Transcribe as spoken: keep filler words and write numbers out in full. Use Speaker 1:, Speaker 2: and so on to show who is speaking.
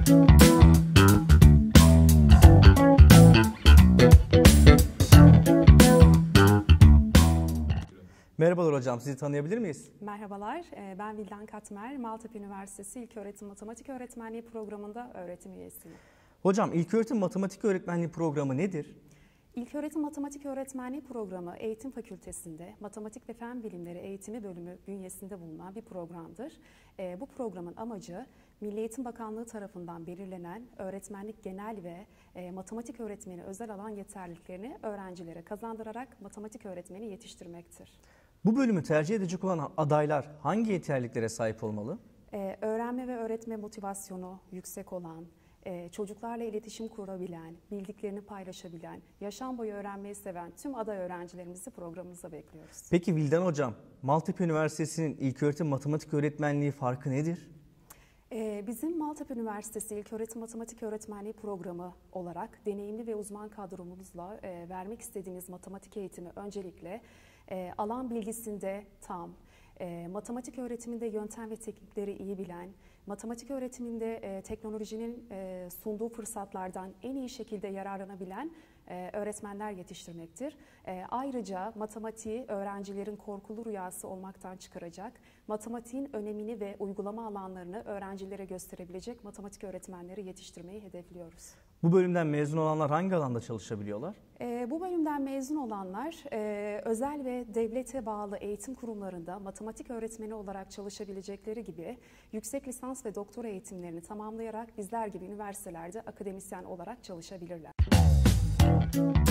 Speaker 1: Merhabalar hocam, sizi tanıyabilir miyiz?
Speaker 2: Merhabalar, ben Vildan Katmer, Maltepe Üniversitesi İlköğretim Matematik Öğretmenliği programında öğretim üyesiyim.
Speaker 1: Hocam, İlköğretim Matematik Öğretmenliği programı nedir?
Speaker 2: İlköğretim Matematik Öğretmenliği programı Eğitim Fakültesi'nde Matematik ve Fen Bilimleri Eğitimi Bölümü bünyesinde bulunan bir programdır. Bu programın amacı Milli Eğitim Bakanlığı tarafından belirlenen öğretmenlik genel ve matematik öğretmeni özel alan yeterliliklerini öğrencilere kazandırarak matematik öğretmeni yetiştirmektir.
Speaker 1: Bu bölümü tercih edecek olan adaylar hangi yeterliliklere sahip olmalı?
Speaker 2: Ee, öğrenme ve öğretme motivasyonu yüksek olan, e, çocuklarla iletişim kurabilen, bildiklerini paylaşabilen, yaşam boyu öğrenmeyi seven tüm aday öğrencilerimizi programımıza bekliyoruz.
Speaker 1: Peki Vildan hocam, Maltepe Üniversitesi'nin İlköğretim Matematik Öğretmenliği farkı nedir?
Speaker 2: Ee, bizim Maltepe Üniversitesi İlköğretim Matematik Öğretmenliği programı olarak deneyimli ve uzman kadromuzla e, vermek istediğimiz matematik eğitimi öncelikle E, alan bilgisinde tam, e, matematik öğretiminde yöntem ve teknikleri iyi bilen, matematik öğretiminde e, teknolojinin e, sunduğu fırsatlardan en iyi şekilde yararlanabilen e, öğretmenler yetiştirmektir. E, ayrıca matematiği öğrencilerin korkulu rüyası olmaktan çıkaracak, matematiğin önemini ve uygulama alanlarını öğrencilere gösterebilecek matematik öğretmenleri yetiştirmeyi hedefliyoruz.
Speaker 1: Bu bölümden mezun olanlar hangi alanda çalışabiliyorlar?
Speaker 2: E, bu bölümden mezun olanlar e, özel ve devlete bağlı eğitim kurumlarında matematik öğretmeni olarak çalışabilecekleri gibi yüksek lisans ve doktora eğitimlerini tamamlayarak bizler gibi üniversitelerde akademisyen olarak çalışabilirler.